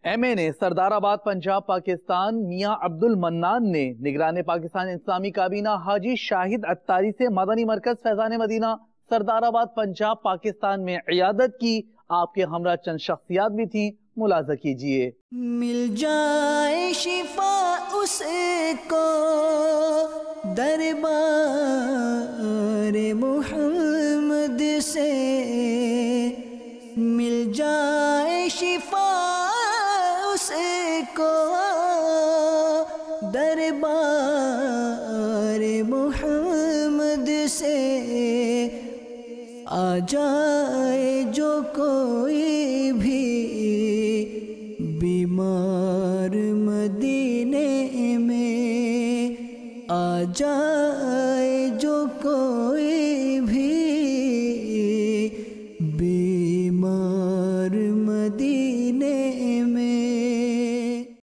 M اے نے سردار آباد پنجاب پاکستان میاں عبد المنان نے نگران پاکستان اسلامی کابینہ حاجی شاہد عطاری سے مدنی مرکز فیضان مدینہ سردار آباد پنجاب پاکستان میں عیادت کی۔ آپ کے ہمراہ چند شخصیات بھی تھیں، ملاحظہ کیجئے۔ مل جائے شفا اس کو دربار محمد سے، مل جائے شفا اس کو دربار محمد سے، آ جائے جو کوئی بھی بیمار مدینے میں، آ جائے